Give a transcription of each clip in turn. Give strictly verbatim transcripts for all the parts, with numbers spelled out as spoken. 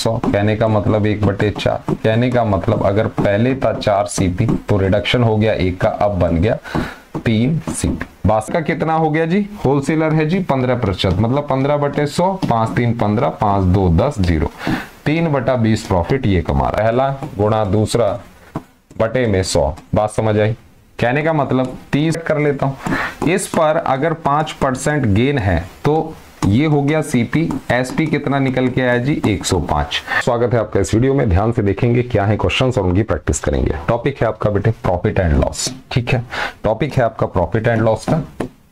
सौ, कहने का मतलब एक बटे चार, कहने का मतलब अगर पहले था चार सीपी तो रिडक्शन हो गया एक का, अब बन गया तीन सीपी। बास का कितना हो गया जी, होलसेलर है जी पंद्रह प्रतिशत, मतलब पंद्रह बटे सौ, पांच तीन पंद्रह, पांच दो दस, जीरो, तीन बटा बीस प्रॉफिट ये कमा रहा है। पहला गुणा दूसरा बटे में सौ, बात समझ आई। कहने का मतलब तीस कर लेता हूं, इस पर अगर पांच परसेंट गेन है तो ये हो गया सीपी, एसपी कितना निकल के आया जी एक सौ पाँच। स्वागत है आपका इस वीडियो में, ध्यान से देखेंगे क्या है क्वेश्चंस और उनकी प्रैक्टिस करेंगे। टॉपिक है आपका बेटे प्रॉफिट एंड लॉस, ठीक है, टॉपिक है आपका प्रॉफिट एंड लॉस का,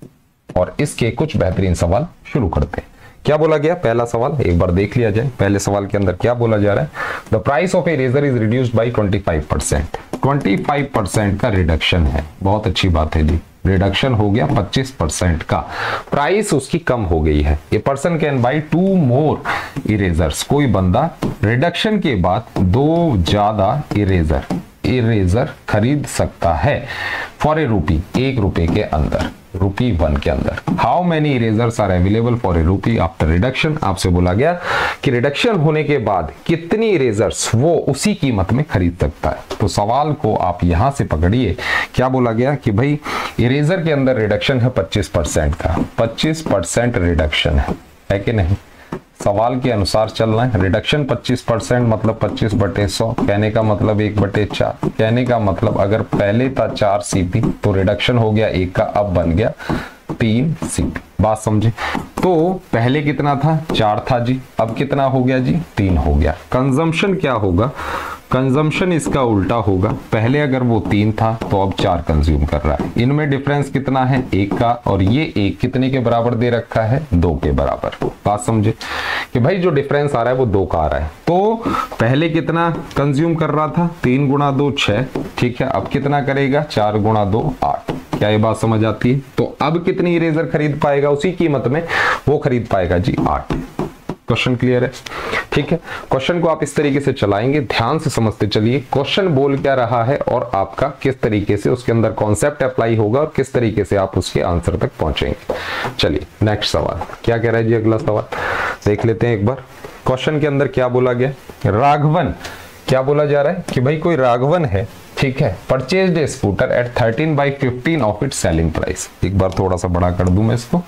और इसके कुछ बेहतरीन सवाल शुरू करते हैं। क्या बोला गया, पहला सवाल एक बार देख लिया जाए। पहले सवाल के अंदर क्या बोला जा रहा है, the price of eraser is reduced by twenty five percent, twenty five percent का रिडक्शन है, बहुत अच्छी बात है जी, रिडक्शन हो गया पच्चीस परसेंट का, प्राइस उसकी कम हो गई है। A person can buy two more erasers, कोई बंदा रिडक्शन के बाद दो ज्यादा इरेजर इरेजर खरीद सकता है फॉर ए रूपी, एक रुपए के अंदर, रूपी वन के अंदर। How many erasers are available for a rupee after reduction, आपसे बोला गया कि रिडक्शन होने के बाद कितनी इरेजर्स वो उसी कीमत में खरीद सकता है। तो सवाल को आप यहां से पकड़िए, क्या बोला गया कि भाई इरेजर के अंदर रिडक्शन है पच्चीस परसेंट का, पच्चीस परसेंट रिडक्शन है, है कि नहीं, सवाल के अनुसार चलना है। रिडक्शन पच्चीस परसेंट मतलब पच्चीस बटे सौ, कहने का मतलब एक बटे चार, कहने का मतलब अगर पहले था चार सीपी तो रिडक्शन हो गया एक का, अब बन गया तीन सीपी, बात समझे। तो पहले कितना था, चार था जी, अब कितना हो गया जी, तीन हो गया। कंजम्पशन क्या होगा, कंजम्पशन इसका उल्टा होगा, पहले अगर वो तीन था तो अब चार कंज्यूम कर रहा है। इनमें डिफरेंस कितना है, एक का, और ये एक कितने के बराबर दे रखा है, दो के बराबर। बात समझे कि भाई जो डिफरेंस आ रहा है वो दो का आ रहा है। तो पहले कितना कंज्यूम कर रहा था, तीन गुणा दो छह, ठीक है, अब कितना करेगा, चार गुणा दो आठ। क्या ये बात समझ आती है। तो अब कितनी इरेजर खरीद पाएगा उसी कीमत में, वो खरीद पाएगा जी आठ। क्वेश्चन क्लियर है, ठीक है। क्वेश्चन को आप इस तरीके से चलाएंगे, ध्यान से समझते चलिए क्वेश्चन बोल क्या रहा है और आपका किस तरीके से उसके अंदर कॉन्सेप्ट अप्लाई होगा और किस तरीके से आप उसके आंसर तक पहुंचेंगे। चलिए नेक्स्ट सवाल क्या कह रहा है जी, अगला सवाल देख लेते हैं एक बार। क्वेश्चन के अंदर क्या बोला गया, राघवन, क्या बोला जा रहा है कि भाई कोई राघवन है, ठीक है, purchased a scooter at thirteen by fifteen of its selling price. एक बार थोड़ा सा बड़ा कर दूं मैं इसको,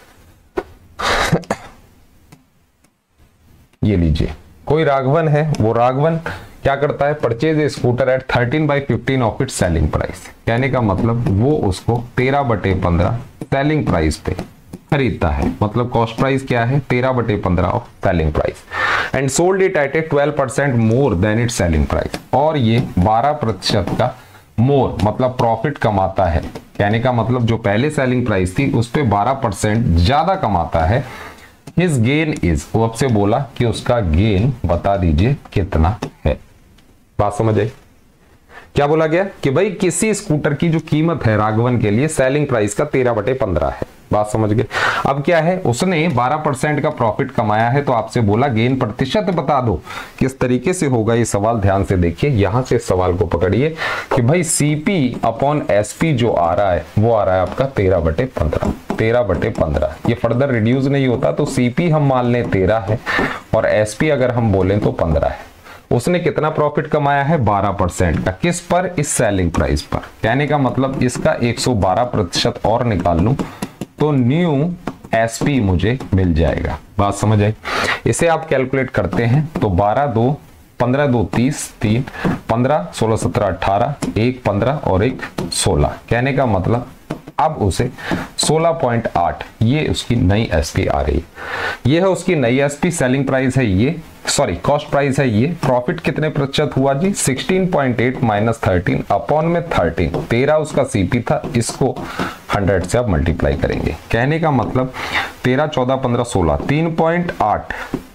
ये लीजिए, कोई राघवन है, वो राघवन क्या करता है, purchase a scooter at thirteen by fifteen of its selling price, कहने का मतलब वो उसको तेरह बटे पंद्रह सेलिंग प्राइस पे खरीदता है, मतलब कॉस्ट प्राइस क्या है, तेरह बटे पंद्रह of selling price, and sold it at a twelve percent more than its selling price, और ये बारह प्रतिशत का मोर मतलब प्रॉफिट कमाता है, कहने का मतलब जो पहले सेलिंग प्राइस थी उस पे बारह परसेंट ज्यादा कमाता है। His gain is, वो आपसे बोला कि उसका गेन बता दीजिए कितना है, बात समझ आई। क्या बोला गया कि भाई किसी स्कूटर की जो कीमत है राघवन के लिए सेलिंग प्राइस का तेरह बटे पंद्रह है, बात समझ गए। अब क्या है, उसने बारह परसेंट का प्रॉफिट कमाया है, तो आपसे बोला गेन प्रतिशत बता दो। किस तरीके से होगा ये सवाल, ध्यान से देखिए, यहां से सवाल को पकड़िए कि भाई सीपी अपॉन एसपी जो आ रहा है वो आ रहा है आपका तेरह बटे पंद्रह, तेरह बटे पंद्रह, ये फर्दर रिड्यूस नहीं होता, तो सीपी हम मान लें तेरह है और एसपी अगर हम बोलें तो पंद्रह है। उसने कितना प्रॉफिट कमाया है, बारह परसेंट का, किस पर, इस सेलिंग प्राइस पर, कहने का मतलब इसका एक सौ बारह प्रतिशत और निकाल लूं तो न्यू एसपी मुझे मिल जाएगा, बात समझ आई। इसे आप कैलकुलेट करते हैं तो बारह दो पंद्रह दो तीस, तीन पंद्रह, सोलह सत्रह अठारह, एक पंद्रह और एक सोलह, कहने का मतलब अब उसे सोलह पॉइंट आठ ये उसकी नई एसपी आ रही है। ये है उसकी नई एसपी, सेलिंग प्राइस है ये, सॉरी कॉस्ट प्राइस है ये, प्रॉफिट कितने प्रतिशत हुआ जी, सोलह पॉइंट आठ माइनस थर्टीन अपॉन में थर्टीन, तेरह उसका सीपी था, इसको हंड्रेड से आप मल्टीप्लाई करेंगे, कहने का मतलब तेरह चौदह पंद्रह सोलह, तीन पॉइंट आठ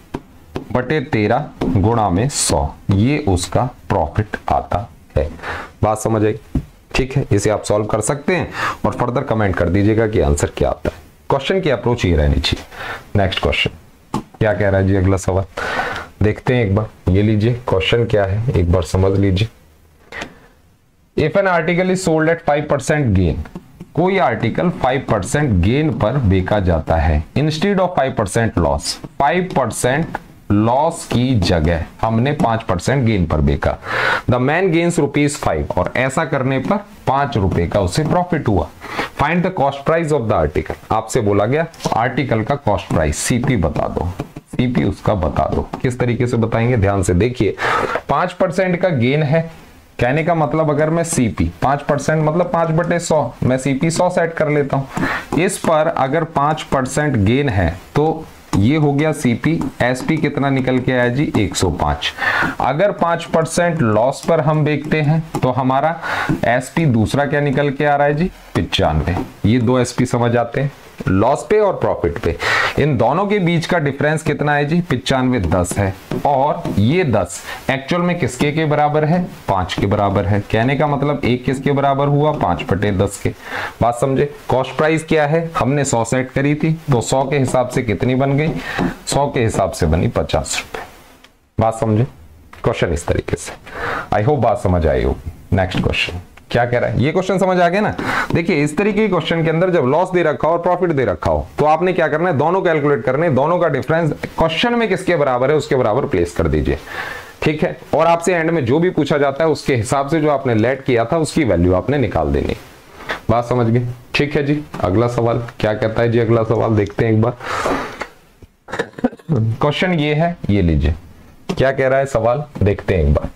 बटे तेरह गुणा में सौ, ये उसका प्रॉफिट आता है, बात समझ आई, ठीक है। इसे आप सॉल्व कर सकते हैं और फर्दर कमेंट कर दीजिएगा कि आंसर क्या आता है। क्वेश्चन की अप्रोच ये रहनी चाहिए। नेक्स्ट क्वेश्चन क्या कह रहा है जी, अगला सवाल देखते हैं एक बार, ये लीजिए क्वेश्चन क्या है एक बार समझ लीजिए। If an article is sold at five percent gain, कोई आर्टिकल फाइव परसेंट गेन पर बेचा जाता है instead of five percent loss, five percent loss की जगह हमने पांच परसेंट गेन पर बेचा। The man gains rupees five, और ऐसा करने पर पांच रुपए का उसे प्रॉफिट हुआ। Find the cost price of the article, आपसे बोला गया आर्टिकल का कॉस्ट प्राइस सीपी बता दो, सीपी उसका बता दो। किस तरीके से बताएंगे, ध्यान से देखिए। पांच परसेंट का गेन है, कहने का मतलब अगर मैं सीपी पांच परसेंट मतलब पांच बटे सौ, मैं सीपी सौ सेट कर लेता हूं। इस पर अगर पांच परसेंट गेन है तो ये हो गया सीपी। एसपी कितना निकल के आया जी, एक सौ पाँच। अगर पांच परसेंट लॉस पर हम बेचते हैं तो हमारा एसपी दूसरा क्या निकल के आ रहा है जी, पिचानवे। ये दो एसपी समझ आते हैं, लॉस पे और प्रॉफिट पे। इन दोनों के बीच का डिफरेंस कितना है जी, पिचानवे दस है। और ये दस एक्चुअल में किसके के बराबर है, पांच के बराबर है। कहने का मतलब एक किसके बराबर हुआ, पांच बटे दस के। बात समझे। कॉस्ट प्राइस क्या है, हमने सौ सेट करी थी तो सौ के हिसाब से कितनी बन गई, सौ के हिसाब से बनी पचास रुपए। बात समझे। क्वेश्चन इस तरीके से, आई होप बात समझ आई होगी। नेक्स्ट क्वेश्चन क्या कह रहा है, ये क्वेश्चन समझ आ गया ना। देखिए इस तरीके के क्वेश्चन के अंदर जब लॉस दे रखा हो और प्रॉफिट दे रखा हो तो आपने क्या करना है, दोनों कैलकुलेट करने, दोनों का डिफरेंस क्वेश्चन में किसके बराबर है उसके बराबर प्लेस कर दीजिए, ठीक है। और आपसे एंड में जो भी पूछा जाता है उसके हिसाब से जो आपने लेट किया था उसकी वैल्यू आपने निकाल देनी। बात समझ गए, ठीक है जी। अगला सवाल क्या कहता है जी, अगला सवाल देखते हैं एक बार। क्वेश्चन ये है, ये लीजिए क्या कह रहा है सवाल, देखते हैं एक बार।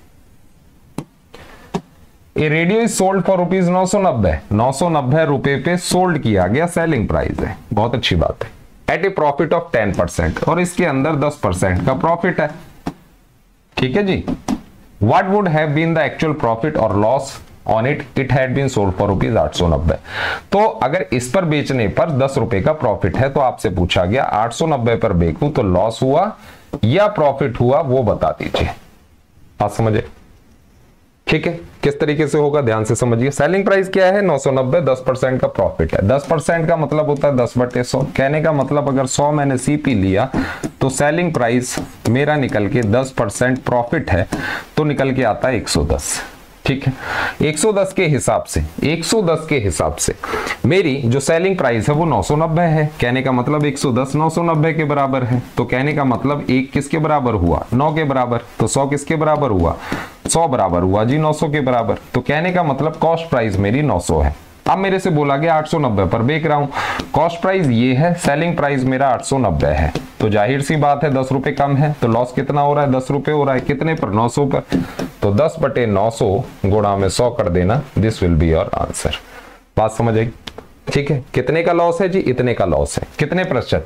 A radio is sold for rupees नौ सौ नब्बे, नौ सौ नब्बे रुपए पे सोल्ड किया गया, सेलिंग प्राइस है, बहुत अच्छी बात है। At a profit of ten percent, और इसके अंदर दस परसेंट का प्रॉफिट है, ठीक है जी। What would have been the actual profit और loss on it, it had been sold for rupees आठ सौ नब्बे। तो अगर इस पर बेचने पर दस रुपए का प्रॉफिट है तो आपसे पूछा गया आठ सौ नब्बे पर बेचूं तो लॉस हुआ या प्रॉफिट हुआ, वो बता दीजिए। आप समझे, ठीक है। किस तरीके से होगा ध्यान से समझिए। सेलिंग प्राइस क्या है, नौ सौ नब्बे, दस परसेंट का प्रॉफिट है। दस परसेंट का मतलब होता है दस बटे सौ। कहने का मतलब अगर सौ मैंने सीपी लिया तो सेलिंग प्राइस मेरा निकल के दस परसेंट प्रॉफिट है तो निकल के आता है एक सौ दस, ठीक है। एक सौ दस के हिसाब से एक सौ दस के हिसाब से मेरी जो सेलिंग प्राइस है वो नौ सौ नब्बे है। कहने का मतलब एक सौ दस नौ सौ नब्बे के बराबर है। तो कहने का मतलब एक किसके बराबर हुआ, नौ के बराबर। तो सौ किसके बराबर हुआ, सौ बराबर हुआ जी नौ सौ के बराबर। तो कहने का मतलब कॉस्ट प्राइस मेरी नौ सौ है। अब मेरे से बोला गया आठ सौ नब्बे पर बेच रहा हूं, कॉस्ट प्राइस ये है, सेलिंग प्राइस मेरा आठ सौ नब्बे है। तो जाहिर सी बात है दस रुपए कम है तो लॉस कितना हो रहा है, दस रुपए हो रहा है। कितने पर, नौ सौ पर। तो दस बटे नौ सौ गुणा में सौ कर देना, this will be your answer. बात समझ आई, ठीक है। कितने का लॉस है जी, इतने का लॉस है। कितने प्रतिशत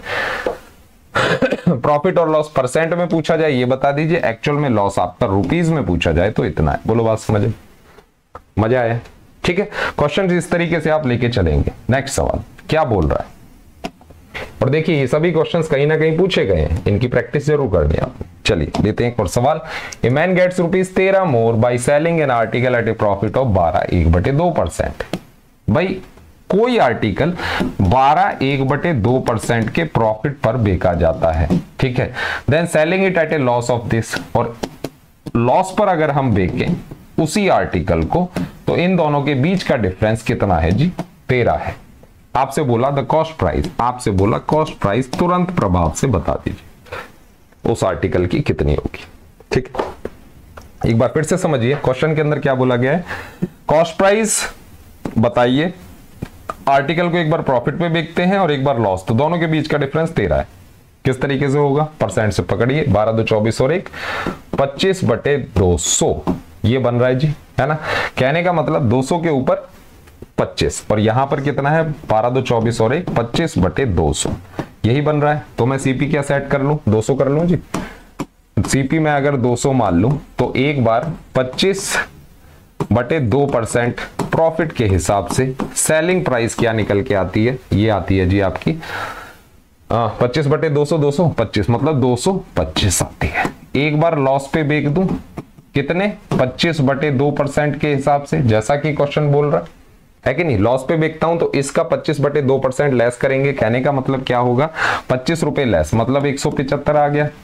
प्रॉफिट और लॉस परसेंट में पूछा जाए ये बता दीजिए, एक्चुअल में लॉस आपका रुपीज में पूछा जाए तो इतना है। बोलो बात समझ, मजा आया, ठीक है। क्वेश्चन इस तरीके से आप लेके चलेंगे। नेक्स्ट सवाल क्या बोल रहा है, और देखिए ये सभी क्वेश्चंस कहीं ना कहीं पूछे गए हैं, इनकी प्रैक्टिस जरूर करनी है आप। चलिए लेते हैं एक और सवाल। ए मैन गेट्स रुपीज तेरह more by selling an article at a profit of बारह, एक बटे दो परसेंट। भाई कोई आर्टिकल बारह एक बटे दो परसेंट के प्रॉफिट पर बेचा जाता है, ठीक है। Then selling it at a loss of this, और लॉस पर अगर हम बेचें उसी आर्टिकल को तो इन दोनों के बीच का डिफरेंस कितना है जी, तेरह है। आपसे बोला द कॉस्ट प्राइस, आपसे बोला कॉस्ट प्राइस तुरंत प्रभाव से बता दीजिए उस आर्टिकल की कितनी होगी, ठीक है। एक बार फिर से समझिए क्वेश्चन के अंदर क्या बोला गया है, कॉस्ट प्राइस बताइए, आर्टिकल को एक बार प्रॉफिट पे बेचते हैं और एक बार लॉस, तो दोनों के बीच का डिफरेंस तेरह है। किस तरीके से होगा, परसेंट से पकड़िए, बारह दो चौबीस और एक पच्चीस बटे दो सौ ये बन रहा है जी, है ना। कहने का मतलब दो सौ के ऊपर पच्चीस, और यहां पर कितना है, बारह दो चौबीस और एक पच्चीस बटे दो सौ, यही बन रहा है। तो मैं सीपी क्या सेट कर लूं, दो सौ कर लूं जी। सीपी में अगर दो सौ मान लूं तो एक बार पच्चीस बटे दो परसेंट प्रॉफिट के हिसाब से सेलिंग प्राइस क्या निकल के आती है, ये आती है जी आपकी पच्चीस बटे दो सौ, दो सौ पच्चीस मतलब दो सौ पच्चीस आती है। एक बार लॉस पे बेच दूं कितने, पच्चीस बटे दो परसेंट के हिसाब से, जैसा कि क्वेश्चन बोल रहा है कि नहीं। लॉस पे बेचता हूं तो इसका पच्चीस बटे दो परसेंट लेस करेंगे, कहने का मतलब क्या होगा, पच्चीस रुपए लेस मतलब एक सौ पिचहत्तर आ गया।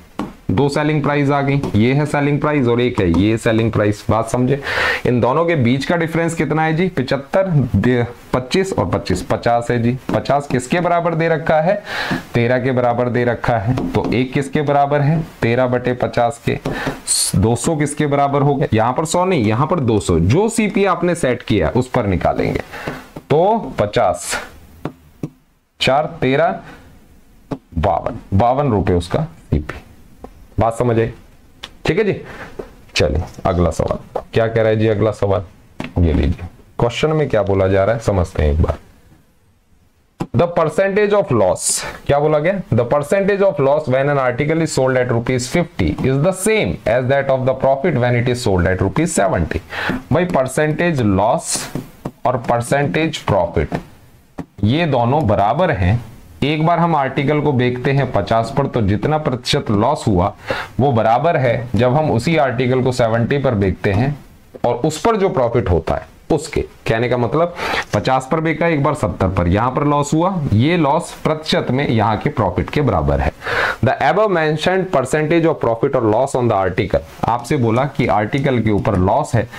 दो सेलिंग प्राइस आ गई, ये है सेलिंग प्राइस और एक है ये सेलिंग प्राइस। बात समझे? इन दोनों के बीच का डिफरेंस कितना है जी? पचहत्तर, पच्चीस और पच्चीस, पचास है जी। पचास किसके बराबर दे रखा है? तेरह के बराबर दे रखा है। तो एक किसके बराबर है? तेरह बटे पचास के। दो सौ किसके बराबर हो गया? यहां पर सौ नहीं, यहां पर दो सौ। जो सीपी आपने सेट किया उस पर निकालेंगे। तो पचास चार तेरह बावन, बावन रुपए उसका सीपी। बात समझ आई? ठीक है जी। चलिए अगला सवाल क्या कह रहा है जी? अगला सवाल ये लीजिए, क्वेश्चन में क्या बोला जा रहा है समझते हैं एक बार। द परसेंटेज ऑफ लॉस, क्या बोला गया? The percentage of loss when an article is sold at rupees fifty is the same as that of the profit when it is sold at rupees seventy. भाई percentage loss और percentage profit ये दोनों बराबर हैं। एक बार हम article को बेचते हैं पचास पर, तो जितना प्रतिशत लॉस हुआ वो बराबर है जब हम उसी आर्टिकल को सत्तर पर बेचते हैं और उस पर जो प्रॉफिट होता है उसके। कहने का मतलब पचास पर बेचा, एक बार सत्तर पर, यहां पर लॉस हुआ, ये लॉस प्रतिशत में यहां के प्रॉफिट के बराबर है। The above mentioned percentage of profit और लॉस ऑन द आर्टिकल, आपसे बोला कि आर्टिकल के ऊपर लॉस है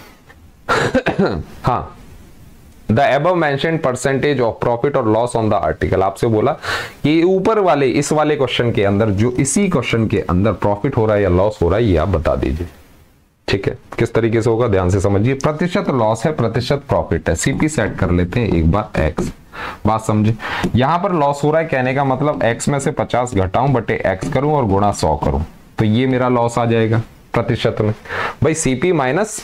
हाँ, the above mentioned percentage of profit और लॉस ऑन द आर्टिकल, आपसे बोला कि ऊपर वाले इस वाले क्वेश्चन के अंदर जो इसी क्वेश्चन के अंदर प्रॉफिट हो रहा है या लॉस हो रहा है ये आप बता दीजिए। ठीक है, किस तरीके से होगा ध्यान से समझिए। प्रतिशत लॉस है, प्रतिशत प्रॉफिट है। सीपी सेट कर लेते हैं एक बार एक्स। बात समझे? यहां पर लॉस हो रहा है, कहने का मतलब एक्स में से पचास घटाऊं बटे एक्स करूं और गुणा सौ करूं, तो ये मेरा लॉस आ जाएगा प्रतिशत में। भाई सीपी माइनस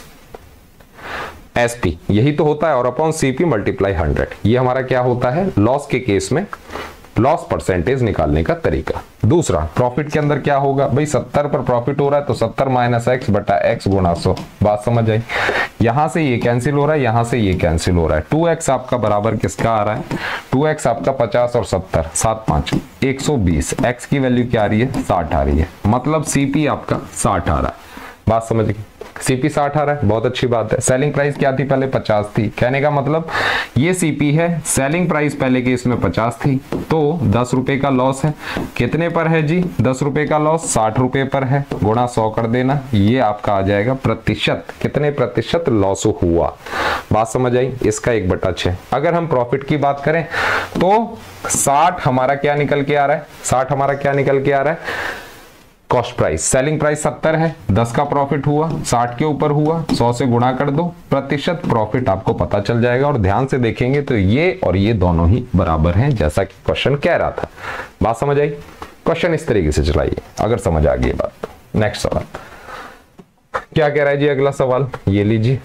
एसपी यही तो होता है, और अपॉन सीपी मल्टीप्लाई हंड्रेड, ये हमारा क्या होता है लॉस के केस में लॉस परसेंटेज निकालने का तरीका। दूसरा प्रॉफिट के अंदर क्या होगा? भाई सत्तर पर प्रॉफिट हो रहा है तो सत्तर माइनस एक्स बटा एक्स गुणा सौ। बात समझ आई? यहां से ये कैंसिल हो रहा है, यहां से ये कैंसिल हो रहा है। टू एक्स आपका बराबर किसका आ रहा है? टू एक्स आपका पचास और सत्तर, सात पांच एक सौ बीस। एक्स की वैल्यू क्या आ रही है? साठ आ रही है, मतलब सीपी आपका साठ आ रहा है। बात समझ गई? सीपी साठ आ रहा है, बहुत अच्छी बात है। सेलिंग प्राइस क्या थी? पहले पचास थी। कहने का मतलब ये सीपी है, सेलिंग प्राइस पहले के इसमें पचास थी, तो दस रुपए का लॉस है। कितने पर है जी? दस रुपए का लॉस साठ रुपए पर है, गुणा सौ कर देना, ये आपका आ जाएगा प्रतिशत। कितने प्रतिशत लॉस हुआ? बात समझ आई? इसका एक बटा छह। अगर हम प्रॉफिट की बात करें तो साठ हमारा क्या निकल के आ रहा है? साठ हमारा क्या निकल के आ रहा है? Cost price. सेलिंग प्राइस सत्तर है, दस का प्रॉफिट हुआ, साठ के ऊपर हुआ, सौ से गुणा कर दो, प्रतिशत प्रॉफिट आपको पता चल जाएगा। और ध्यान से देखेंगे तो ये और ये दोनों ही बराबर हैं, जैसा कि क्वेश्चन कह रहा था। बात समझ आई? क्वेश्चन इस तरीके से चलाइए अगर समझ आ गई बात तो। नेक्स्ट सवाल क्या कह रहा है जी? अगला सवाल ये लीजिए,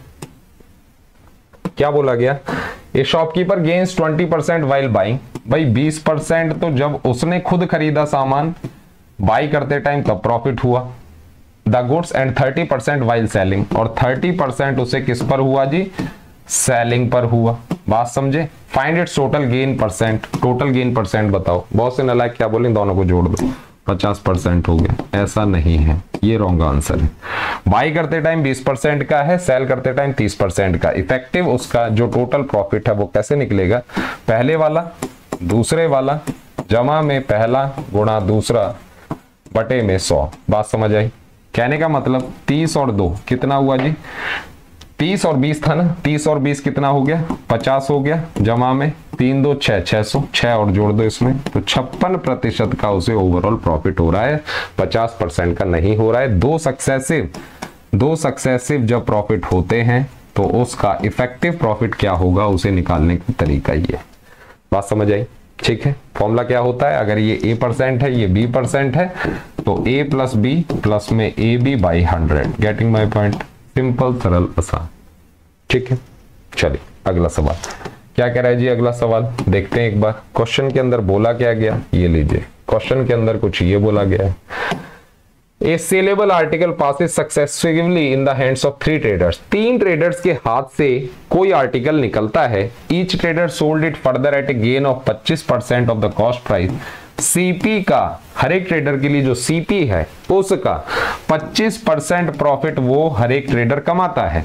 क्या बोला गया? A shopkeeper gains twenty percent while buying. भाई बीस परसेंट तो जब उसने खुद खरीदा सामान बाई करते टाइम तब प्रॉफिट हुआ। The goods and thirty percent while selling, और थर्टी परसेंट उसे किस पर हुआ जी? सेलिंग पर हुआ। बात समझे? Find its total gain percent, total gain percent बताओ। बहुत से नालायक क्या बोले, दोनों को जोड़ दो, पचास परसेंट हो गया। ऐसा नहीं है, ये रॉन्ग आंसर है। बाई करते टाइम बीस परसेंट का है, सेल करते टाइम तीस परसेंट का। इफेक्टिव उसका जो टोटल प्रॉफिट है वो कैसे निकलेगा? पहले वाला दूसरे वाला जमा में पहला गुणा दूसरा बटे में सौ। बात समझ आई? कहने का मतलब तीस और दो कितना हुआ जी? तीस और बीस था ना, तीस और बीस कितना हो गया? पचास हो गया, जमा में तीन दो छह, छह सौ, छह और जोड़ दो इसमें, तो छप्पन प्रतिशत का उसे ओवरऑल प्रॉफिट हो रहा है, पचास परसेंट का नहीं हो रहा है। दो सक्सेसिव दो सक्सेसिव जब प्रॉफिट होते हैं तो उसका इफेक्टिव प्रॉफिट क्या होगा उसे निकालने का तरीका ये। बात समझ आई? ठीक है, फॉर्मूला क्या होता है? अगर ये a परसेंट है, ये b परसेंट है, तो a प्लस बी प्लस में A B by hundred. Getting my point? Simple, सरल, आसान। ठीक है, चलिए अगला सवाल क्या कह रहा है जी? अगला सवाल देखते हैं एक बार। क्वेश्चन के अंदर बोला क्या गया? ये लीजिए, क्वेश्चन के अंदर कुछ ये बोला गया है, a saleable article passes successfully in the hands of three traders. तीन ट्रेडर्स के हाथ से कोई आर्टिकल निकलता है। Each trader sold it further at a gain of पच्चीस percent of the cost price. CP का, हर एक ट्रेडर के लिए जो सीपी है उसका पच्चीस परसेंट प्रॉफिट वो हर एक ट्रेडर कमाता है।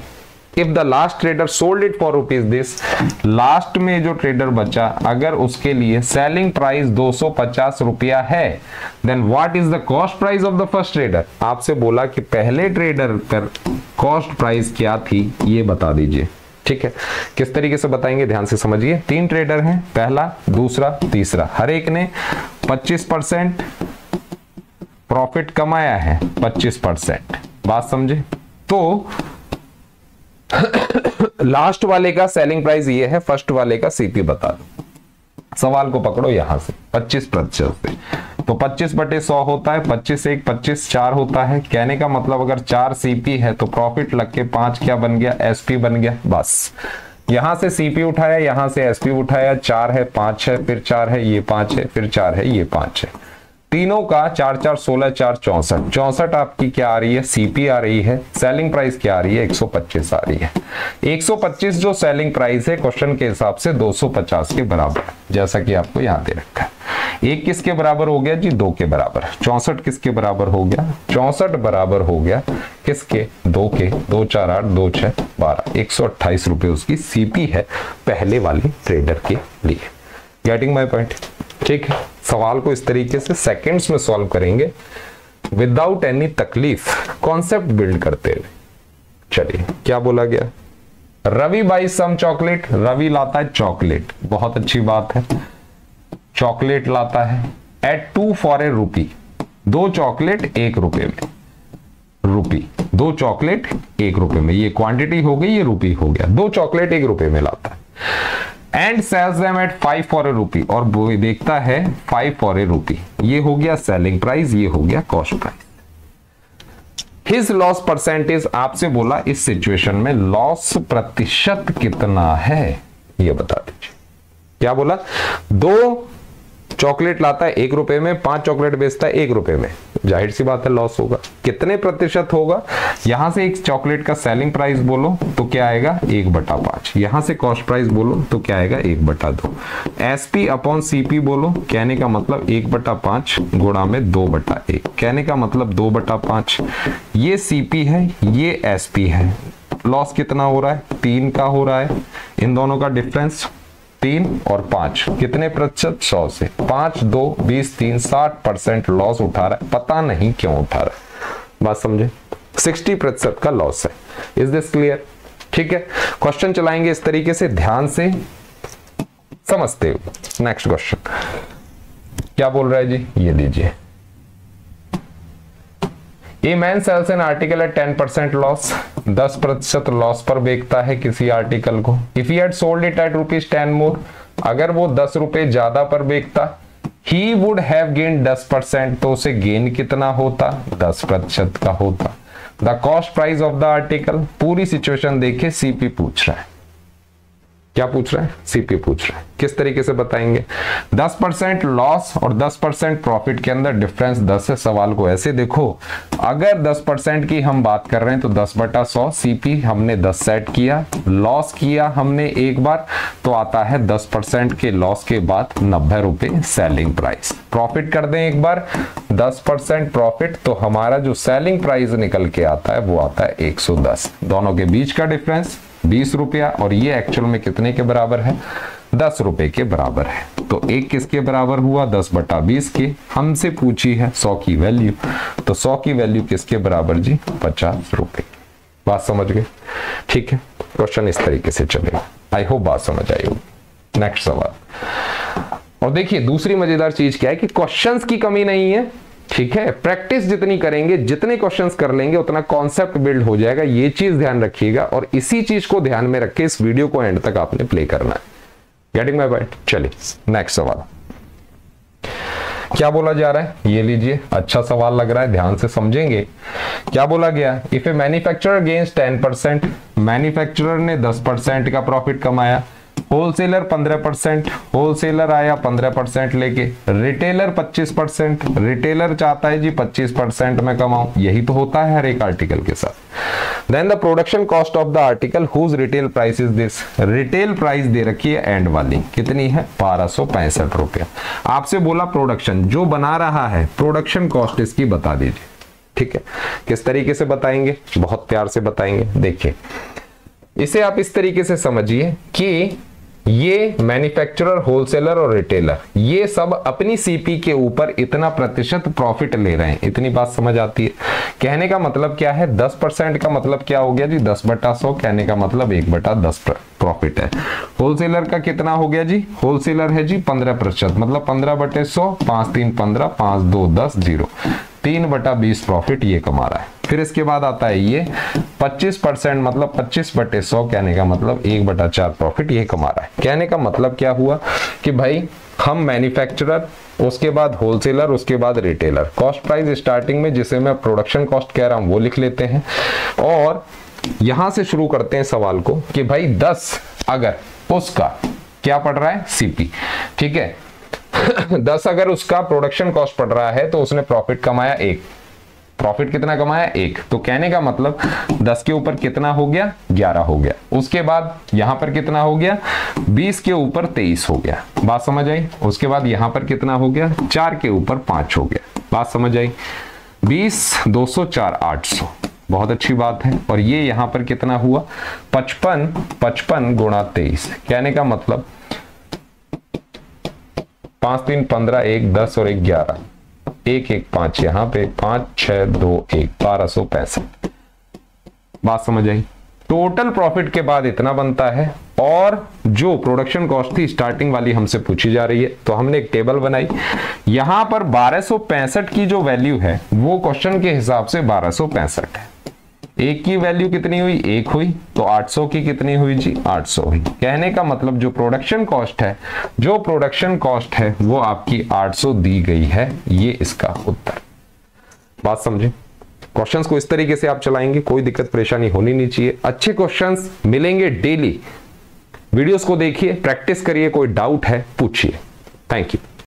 If the last trader sold it for rupees this, last में जो ट्रेडर बचा अगर उसके लिए सेलिंग प्राइस दो सौ पचास रुपया है, then what is the cost price of the first trader. आपसे बोला कि पहले ट्रेडर पर कॉस्ट प्राइस क्या थी ये बता दीजिए। ठीक है, किस तरीके से बताएंगे ध्यान से समझिए। तीन ट्रेडर हैं, पहला, दूसरा, तीसरा, हर एक ने पच्चीस परसेंट प्रॉफिट कमाया है, पच्चीस परसेंट, बात समझे। तो लास्ट वाले का सेलिंग प्राइस ये है, फर्स्ट वाले का सीपी बता दो। सवाल को पकड़ो यहां से पच्चीस प्रतिशत से, तो पच्चीस बटे सौ होता है, पच्चीस एक पच्चीस चार होता है। कहने का मतलब अगर चार सीपी है तो प्रॉफिट लग के पांच क्या बन गया, एसपी बन गया। बस यहां से सीपी उठाया, यहां से एसपी उठाया, चार है, पांच है, फिर चार है, ये पांच है, फिर चार है, ये पांच है, तीनों का चार चार सोलह, चार चौसठ, चौसठ आपकी क्या आ रही है, सीपी आ रही है। सेलिंग प्राइस क्या आ रही है, एक सौ पच्चीस आ रही है। एक सौ पच्चीस जो सेलिंग प्राइस है क्वेश्चन के हिसाब से दो सौ पचास के बराबर है, जैसा कि आपको यहां दे रखा है। एक किसके बराबर हो गया जी, दो के बराबर। चौसठ किसके बराबर हो गया, चौसठ बराबर हो गया किसके, दो के। दो चार आठ, दो छह बारह, एक सौ अट्ठाईस रुपए उसकी सीपी है पहले वाले ट्रेडर के लिए। Getting my point. ठीक है, सवाल को इस तरीके से सेकंड्स में सॉल्व करेंगे विदाउट एनी तकलीफ, कॉन्सेप्ट बिल्ड करते हुए। चलिए क्या बोला गया, Ravi buy some chocolate, Ravi लाता है चॉकलेट, बहुत अच्छी बात है, चॉकलेट लाता है एट टू फॉर ए रूपी, दो चॉकलेट एक रुपए में, रूपी, दो चॉकलेट एक रुपए में, ये क्वांटिटी हो गई, ये रूपी हो गया, दो चॉकलेट एक रुपए में लाता है। And sells them at five for a rupee, और वो देखता है फाइव फॉर ए रूपी, ये हो गया सेलिंग प्राइस, ये हो गया cost price. His loss percentage, आपसे बोला इस सिचुएशन में लॉस प्रतिशत कितना है ये बता दीजिए। क्या बोला, दो चॉकलेट लाता है एक रुपए में, पांच चॉकलेट बेचता है एक रुपए में, जाहिर सी बात है लॉस होगा। कितने प्रतिशत होगा, यहां से एक चॉकलेट का सेलिंग प्राइस बोलो तो क्या आएगा, एक बटा पांच, यहां से कॉस्ट प्राइस बोलो तो क्या आएगा, एक बटा दो। एसपी अपॉन सीपी बोलो, कहने का मतलब एक बटा पांच गुणा में दो बटा एक, कहने का मतलब दो बटा पांच। ये सीपी है, ये एसपी है, लॉस कितना हो रहा है, तीन का हो रहा है, इन दोनों का डिफरेंस तीन और पांच, कितने प्रतिशत, सौ से पांच, दो बीस, तीन साठ परसेंट लॉस उठा रहा है, पता नहीं क्यों उठा रहा है, बात समझे। साठ प्रतिशत का लॉस है। Is this clear. ठीक है, क्वेश्चन चलाएंगे इस तरीके से, ध्यान से समझते हुए। नेक्स्ट क्वेश्चन क्या बोल रहा है जी, ये दीजिए। A man sells an article at ten percent loss, दस प्रतिशत लॉस पर बेचता है किसी आर्टिकल को। If he had sold it at rupees ten more, अगर वो दस रुपए ज्यादा पर बेचता, ही वुड हैव गेन दस परसेंट, तो उसे गेन कितना होता, दस प्रतिशत का होता। The cost price of the article, पूरी सिचुएशन देखे, सीपी पूछ रहा है, क्या पूछ रहा है, सीपी पूछ रहा है। किस तरीके से बताएंगे, दस परसेंट लॉस और दस परसेंट प्रॉफिट के अंदर डिफरेंस दस है। सवाल को ऐसे देखो, अगर दस परसेंट की हम बात कर रहे हैं तो दस बटा सौ, सीपी हमने दस सेट किया, लॉस किया हमने एक बार, तो आता है दस परसेंट के लॉस के बाद नब्बे रुपए सेलिंग प्राइस। प्रॉफिट कर दें एक बार, दस परसेंट प्रॉफिट, तो हमारा जो सेलिंग प्राइस निकल के आता है वो आता है एक सौ दस। दोनों के बीच का डिफरेंस बीस रुपया, और ये एक्चुअल में कितने के बराबर है, दस रुपए के बराबर है। तो एक किसके बराबर हुआ, दस बटा बीस के। हमसे पूछी है सौ की वैल्यू, तो सौ की वैल्यू किसके बराबर जी, पचास रुपए। बात समझ गए। ठीक है, क्वेश्चन इस तरीके से चलेगा। आई होप बात समझ आई होगी। नेक्स्ट सवाल। और देखिए दूसरी मजेदार चीज क्या है कि क्वेश्चंस की कमी नहीं है, ठीक है, प्रैक्टिस जितनी करेंगे, जितने क्वेश्चंस कर लेंगे, उतना कॉन्सेप्ट बिल्ड हो जाएगा। ये चीज ध्यान रखिएगा, और इसी चीज को ध्यान में रख के इस वीडियो को एंड तक आपने प्ले करना है। Getting my point. चलिए नेक्स्ट सवाल क्या बोला जा रहा है, ये लीजिए, अच्छा सवाल लग रहा है, ध्यान से समझेंगे। क्या बोला गया, if a manufacturer gains ten percent, manufacturer ने दस परसेंट का प्रॉफिट कमाया, होलसेलर पंद्रह परसेंट, होलसेलर आया पंद्रह परसेंट लेके, रिटेलर पच्चीस परसेंट, रिटेलर चाहता है जी पच्चीस परसेंट में कमाऊं, यही तो होता है हर एक आर्टिकल के साथ। Then the production cost of the article whose retail price is this, retail price दे रखी है एंड वाली, कितनी है, बारह सौ पैंसठ रुपया। आपसे बोला प्रोडक्शन, जो बना रहा है प्रोडक्शन कॉस्ट इसकी बता दीजिए। ठीक है, किस तरीके से बताएंगे, बहुत प्यार से बताएंगे। देखिए इसे आप इस तरीके से समझिए कि ये मैन्युफैक्चरर, होलसेलर और रिटेलर ये सब अपनी सीपी के ऊपर इतना प्रतिशत प्रॉफिट ले रहे हैं। इतनी बात समझ आती है? कहने का मतलब क्या है, दस परसेंट का मतलब क्या हो गया जी, दस बटा सौ, कहने का मतलब एक बटा दस प्रॉफिट है। होलसेलर का कितना हो गया जी, होलसेलर है जी पंद्रह प्रतिशत, मतलब पंद्रह बटे सौ, पांच तीन पंद्रह, पांच दो दस, जीरो, तीन बटा बीस प्रॉफिट ये कमा रहा है। फिर इसके बाद आता है ये पच्चीस परसेंट, मतलब पच्चीस बटे सौ, कहने का मतलब एक बटा चार प्रॉफिट ये कमा रहा है। कहने का मतलब क्या हुआ कि भाई हम मैन्युफैक्चरर, उसके बाद होलसेलर, उसके बाद रिटेलर, कॉस्ट प्राइस स्टार्टिंग में जिसे मैं प्रोडक्शन कॉस्ट कह रहा हूं वो लिख लेते हैं, और यहां से शुरू करते हैं सवाल को कि भाई दस अगर उसका क्या पड़ रहा है, सीपी, ठीक है दस अगर उसका प्रोडक्शन कॉस्ट पड़ रहा है तो उसने प्रॉफिट कमाया एक, प्रॉफिट कितना कमाया, एक। तो कहने का मतलब दस के ऊपर कितना हो गया, ग्यारह हो गया। उसके बाद यहां पर कितना हो गया, बीस के ऊपर तेईस हो गया। बात समझ आई? उसके बाद यहां पर कितना हो गया, चार के ऊपर पांच हो गया। बात समझ आई? बीस, दो सौ, चार, आठ सौ, बहुत अच्छी बात है। और ये यहां पर कितना हुआ, पचपन, पचपन गुणा तेईस, कहने का मतलब पांच तीन पंद्रह, एक दस और एक ग्यारह, एक एक पांच, यहां पे पांच छह दो एक, बारह सौ पैंसठ। बात समझ आई? टोटल प्रॉफिट के बाद इतना बनता है, और जो प्रोडक्शन कॉस्ट थी स्टार्टिंग वाली हमसे पूछी जा रही है, तो हमने एक टेबल बनाई। यहां पर बारह सौ पैंसठ की जो वैल्यू है वो क्वेश्चन के हिसाब से बारह सौ पैंसठ है। एक की वैल्यू कितनी हुई, एक हुई, तो आठ सौ की कितनी हुई जी, आठ सौ हुई। कहने का मतलब जो प्रोडक्शन कॉस्ट है, जो प्रोडक्शन कॉस्ट है वो आपकी आठ सौ दी गई है, ये इसका उत्तर। बात समझे? क्वेश्चंस को इस तरीके से आप चलाएंगे, कोई दिक्कत परेशानी होनी नहीं चाहिए। अच्छे क्वेश्चंस मिलेंगे डेली। वीडियोस को देखिए, प्रैक्टिस करिए, कोई डाउट है पूछिए। Thank you.